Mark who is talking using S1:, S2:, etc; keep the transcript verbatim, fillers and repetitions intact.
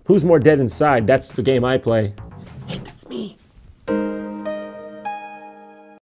S1: Who's more dead inside? That's the game I play.
S2: Hey, that's me.